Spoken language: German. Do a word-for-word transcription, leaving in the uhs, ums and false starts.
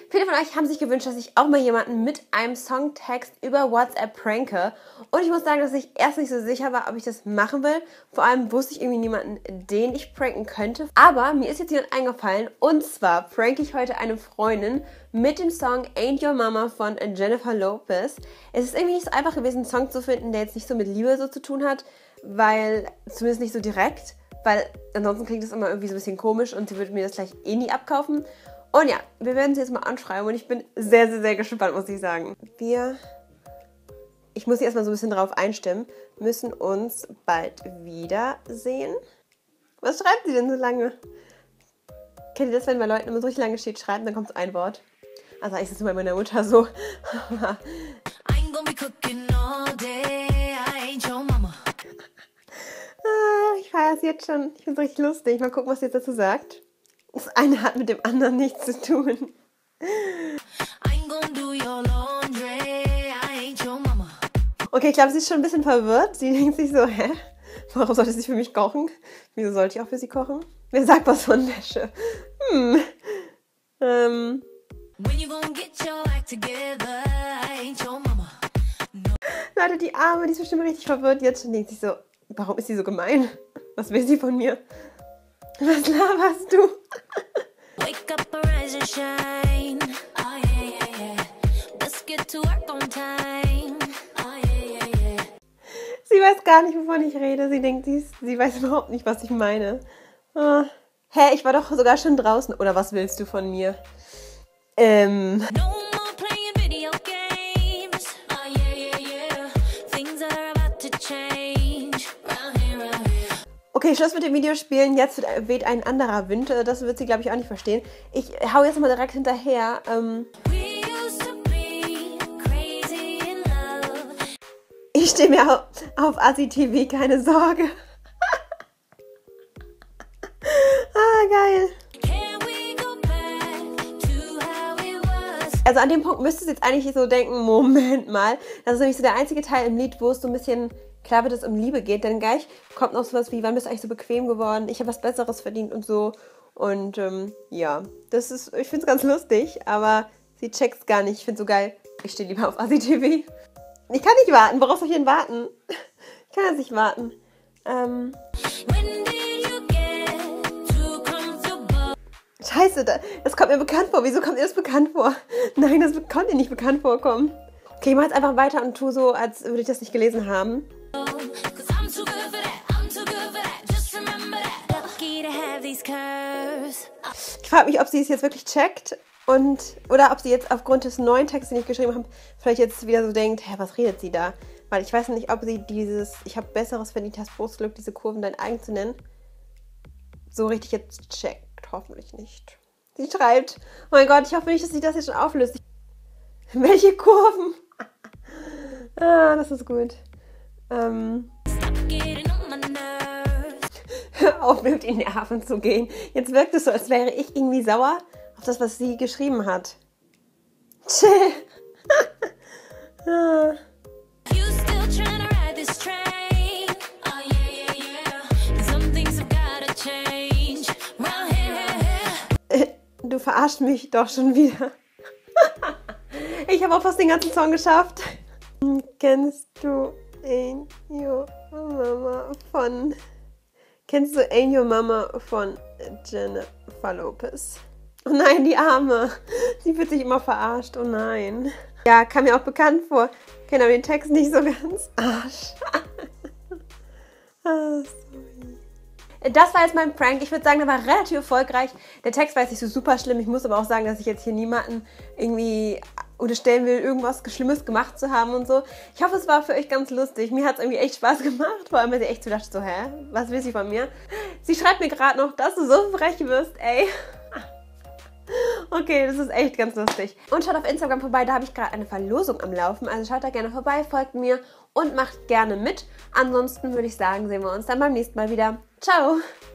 Viele von euch haben sich gewünscht, dass ich auch mal jemanden mit einem Songtext über WhatsApp pranke. Und ich muss sagen, dass ich erst nicht so sicher war, ob ich das machen will. Vor allem wusste ich irgendwie niemanden, den ich pranken könnte. Aber mir ist jetzt jemand eingefallen. Und zwar pranke ich heute eine Freundin mit dem Song Ain't Your Mama von Jennifer Lopez. Es ist irgendwie nicht so einfach gewesen, einen Song zu finden, der jetzt nicht so mit Liebe so zu tun hat. Weil, zumindest nicht so direkt. Weil ansonsten klingt das immer irgendwie so ein bisschen komisch und sie würde mir das gleich eh nie abkaufen. Und ja, wir werden sie jetzt mal anschreiben und ich bin sehr, sehr, sehr gespannt, muss ich sagen. Wir, ich muss sie erstmal so ein bisschen drauf einstimmen, müssen uns bald wiedersehen. Was schreibt sie denn so lange? Kennt ihr das, wenn bei Leuten immer so richtig lange steht, schreiben, dann kommt so ein Wort? Also eigentlich ist es bei meiner Mutter so. Ich feiere es jetzt schon. Ich finde es richtig lustig. Mal gucken, was sie jetzt dazu sagt. Das eine hat mit dem anderen nichts zu tun. Okay, ich glaube, sie ist schon ein bisschen verwirrt. Sie denkt sich so, hä? Warum sollte sie für mich kochen? Wieso sollte ich auch für sie kochen? Wer sagt was von Wäsche? Hm. Ähm. Leute, die Arme, die ist bestimmt richtig verwirrt. Jetzt schon denkt sich so, warum ist sie so gemein? Was will sie von mir? Was laberst du? Wake up, arise and shine. Oh yeah, yeah, yeah. Let's get to work on time. Oh yeah, yeah, yeah. Sie weiß gar nicht, wovon ich rede. Sie denkt, sie, sie weiß überhaupt nicht, was ich meine. Oh. Hä, ich war doch sogar schon draußen. Oder was willst du von mir? Ähm... No. Okay, Schluss mit dem Videospielen. Jetzt weht ein anderer Wind. Das wird sie, glaube ich, auch nicht verstehen. Ich hau jetzt mal direkt hinterher. Ähm ich stehe mir auf, auf Assi T V, keine Sorge. Ah, geil. Also an dem Punkt müsstest du jetzt eigentlich so denken, Moment mal. Das ist nämlich so der einzige Teil im Lied, wo es so ein bisschen klar wird, dass es um Liebe geht. Denn gleich kommt noch sowas wie, wann bist du eigentlich so bequem geworden? Ich habe was Besseres verdient und so. Und ähm, ja, das ist, ich finde es ganz lustig, aber sie checkt's gar nicht. Ich finde es so geil. Ich stehe lieber auf Assi T V. Ich kann nicht warten. Worauf soll ich denn warten? Ich kann jetzt nicht warten. Ähm... Scheiße, das kommt mir bekannt vor. Wieso kommt mir das bekannt vor? Nein, das konnte nicht bekannt vorkommen. Okay, ich mache jetzt einfach weiter und tue so, als würde ich das nicht gelesen haben. Ich frage mich, ob sie es jetzt wirklich checkt und oder ob sie jetzt aufgrund des neuen Textes, den ich geschrieben habe, vielleicht jetzt wieder so denkt, hä, was redet sie da? Weil ich weiß nicht, ob sie dieses, ich habe Besseres verdient, hast Brustglück, diese Kurven dein eigen zu nennen, so richtig jetzt checkt. Hoffentlich nicht. Sie schreibt, oh mein Gott, ich hoffe nicht, dass sie das jetzt schon auflöst. Welche Kurven? Ah, das ist gut. Ähm. Hör auf, mir auf die Nerven zu gehen. Jetzt wirkt es so, als wäre ich irgendwie sauer auf das, was sie geschrieben hat. Chill. Ah. Du verarschst mich doch schon wieder. Ich habe auch fast den ganzen Song geschafft. Kennst du Ain't Your Mama von... Kennst du Ain't Your Mama von Jennifer Lopez? Oh nein, die Arme. Sie fühlt sich immer verarscht. Oh nein. Ja, kam mir auch bekannt vor. Ich kenne aber den Text nicht so ganz. Arsch. Ah, sorry. Das war jetzt mein Prank. Ich würde sagen, der war relativ erfolgreich. Der Text war jetzt nicht so super schlimm. Ich muss aber auch sagen, dass ich jetzt hier niemanden irgendwie unterstellen will, irgendwas Schlimmes gemacht zu haben und so. Ich hoffe, es war für euch ganz lustig. Mir hat es irgendwie echt Spaß gemacht. Vor allem, weil sie echt so dachte, so, hä? Was will sie von mir? Sie schreibt mir gerade noch, dass du so frech wirst, ey. Okay, das ist echt ganz lustig. Und schaut auf Instagram vorbei, da habe ich gerade eine Verlosung am Laufen. Also schaut da gerne vorbei, folgt mir und macht gerne mit. Ansonsten würde ich sagen, sehen wir uns dann beim nächsten Mal wieder. Ciao!